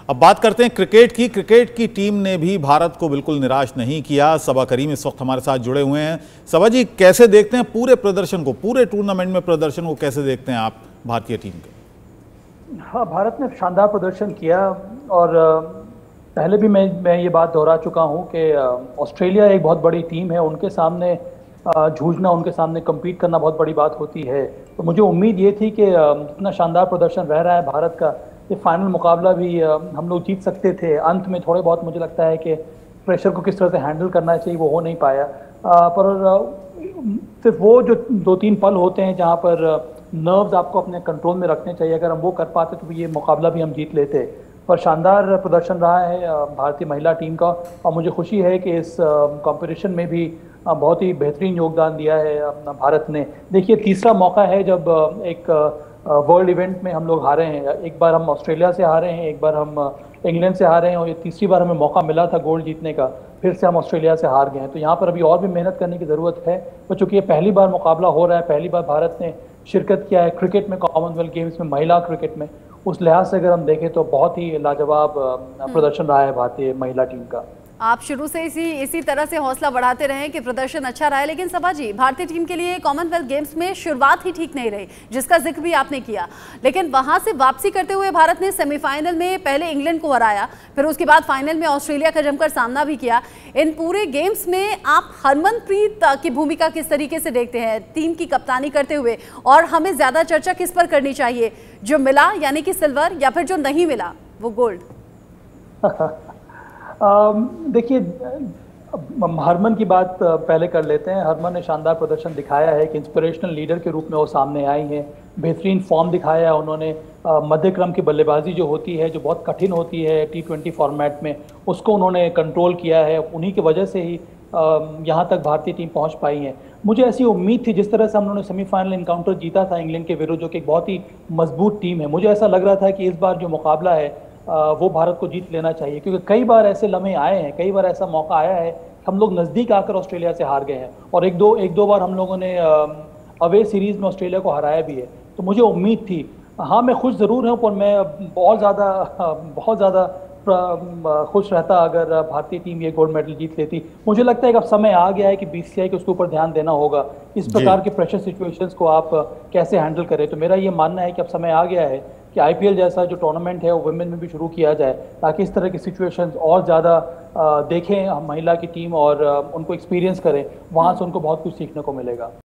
अब बात करते हैं क्रिकेट की। क्रिकेट की टीम ने भी भारत को बिल्कुल निराश नहीं किया। सबा करीम इस वक्त हमारे साथ जुड़े हुए हैं। सबा जी, कैसे देखते हैं पूरे प्रदर्शन को, पूरे टूर्नामेंट में प्रदर्शन को कैसे देखते हैं आप भारतीय टीम के? हाँ, भारत ने शानदार प्रदर्शन किया और पहले भी मैं ये बात दोहरा चुका हूँ कि ऑस्ट्रेलिया एक बहुत बड़ी टीम है। उनके सामने जूझना, उनके सामने कम्पीट करना बहुत बड़ी बात होती है। तो मुझे उम्मीद ये थी कि जितना शानदार प्रदर्शन रह रहा है भारत का, ये फाइनल मुकाबला भी हम लोग जीत सकते थे। अंत में थोड़े बहुत मुझे लगता है कि प्रेशर को किस तरह से हैंडल करना चाहिए वो हो नहीं पाया। पर सिर्फ वो जो 2-3 पल होते हैं जहाँ पर नर्व्स आपको अपने कंट्रोल में रखने चाहिए, अगर हम वो कर पाते तो ये मुकाबला भी हम जीत लेते। पर शानदार प्रदर्शन रहा है भारतीय महिला टीम का और मुझे खुशी है कि इस कंपटीशन में भी बहुत ही बेहतरीन योगदान दिया है अपना भारत ने। देखिए, तीसरा मौका है जब एक वर्ल्ड इवेंट में हम लोग हारे हैं। एक बार हम ऑस्ट्रेलिया से हारे हैं, एक बार हम इंग्लैंड से हारे हैं और ये तीसरी बार हमें मौका मिला था गोल्ड जीतने का, फिर से हम ऑस्ट्रेलिया से हार गए हैं। तो यहाँ पर अभी और भी मेहनत करने की ज़रूरत है। तो चूँकि ये पहली बार मुकाबला हो रहा है, पहली बार भारत ने शिरकत किया है क्रिकेट में, कॉमनवेल्थ गेम्स में, महिला क्रिकेट में, उस लिहाज से अगर हम देखें तो बहुत ही लाजवाब प्रदर्शन रहा है भारतीय महिला टीम का। आप शुरू से इसी तरह से हौसला बढ़ाते रहें कि प्रदर्शन अच्छा रहा है। लेकिन सबा जी, भारतीय टीम के लिए कॉमनवेल्थ गेम्स में शुरुआत ही ठीक नहीं रही, जिसका जिक्र भी आपने किया। लेकिन वहां से वापसी करते हुए भारत ने सेमीफाइनल में पहले इंग्लैंड को हराया, फिर उसके बाद फाइनल में ऑस्ट्रेलिया का जमकर सामना भी किया। इन पूरे गेम्स में आप हरमनप्रीत की भूमिका किस तरीके से देखते हैं टीम की कप्तानी करते हुए, और हमें ज्यादा चर्चा किस पर करनी चाहिए, जो मिला यानी कि सिल्वर, या फिर जो नहीं मिला वो गोल्ड? देखिए, हरमन की बात पहले कर लेते हैं। हरमन ने शानदार प्रदर्शन दिखाया है कि इंस्पिरेशनल लीडर के रूप में वो सामने आई हैं। बेहतरीन फॉर्म दिखाया है उन्होंने। मध्य क्रम की बल्लेबाजी जो होती है, जो बहुत कठिन होती है T20 फॉर्मेट में, उसको उन्होंने कंट्रोल किया है। उन्हीं की वजह से ही यहाँ तक भारतीय टीम पहुँच पाई है। मुझे ऐसी उम्मीद थी, जिस तरह से हम लोगों ने सेमीफाइनल इनकाउंटर जीता था इंग्लैंड के विरुद्ध, जो कि एक बहुत ही मजबूत टीम है, मुझे ऐसा लग रहा था कि इस बार जो मुकाबला है वो भारत को जीत लेना चाहिए। क्योंकि कई बार ऐसे लम्हे आए हैं, कई बार ऐसा मौका आया है कि हम लोग नज़दीक आकर ऑस्ट्रेलिया से हार गए हैं, और एक दो बार हम लोगों ने अवे सीरीज़ में ऑस्ट्रेलिया को हराया भी है। तो मुझे उम्मीद थी। हाँ, मैं खुश ज़रूर हूँ, पर मैं बहुत ज़्यादा खुश रहता अगर भारतीय टीम ये गोल्ड मेडल जीत लेती। मुझे लगता है कि अब समय आ गया है कि BCCI को उसके ऊपर ध्यान देना होगा। इस प्रकार के प्रेशर सिचुएशंस को आप कैसे हैंडल करें। तो मेरा ये मानना है कि अब समय आ गया है कि IPL जैसा जो टूर्नामेंट है वो वुमेन में भी शुरू किया जाए, ताकि इस तरह की सिचुएशंस और ज़्यादा देखें हम महिला की टीम और उनको एक्सपीरियंस करें। वहाँ से उनको बहुत कुछ सीखने को मिलेगा।